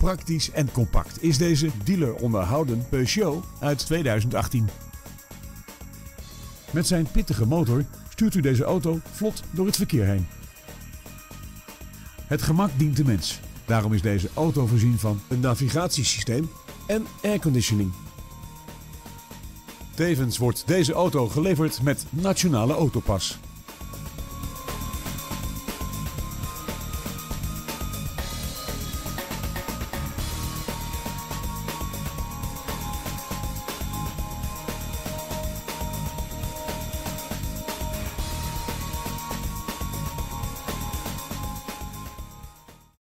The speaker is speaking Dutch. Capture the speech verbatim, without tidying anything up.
praktisch en compact is deze dealer onderhouden Peugeot uit tweeduizend achttien. Met zijn pittige motor stuurt u deze auto vlot door het verkeer heen. Het gemak dient de mens. Daarom is deze auto voorzien van een navigatiesysteem en airconditioning. Tevens wordt deze auto geleverd met Nationale Autopas.